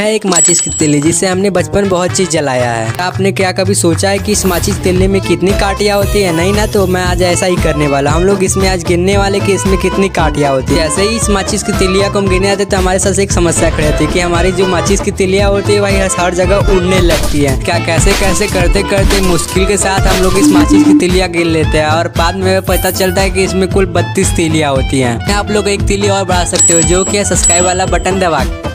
है एक माचिस की तीली जिससे हमने बचपन बहुत चीज जलाया है। आपने क्या कभी सोचा है कि इस माचिस की तीली में कितनी कांटियां होती है? नहीं ना, तो मैं आज ऐसा ही करने वाला। हम लोग इसमें आज गिनने वाले कि इसमें कितनी कांटियां होती है। ऐसे ही इस माचिस की तीलिया को हम गिनने आते तो हमारे साथ एक समस्या खड़ी होती है कि हमारी जो माचिस की तीलियां होती है वही हर जगह उड़ने लगती है। क्या कैसे कैसे करते करते मुश्किल के साथ हम लोग इस माचिस की तीलियां गिन लेते हैं और बाद में पता चलता है कि इसमें कुल 32 तीलियां होती हैं। आप लोग एक तीली और बढ़ा सकते हो, जो कि है सब्सक्राइब वाला बटन दबा।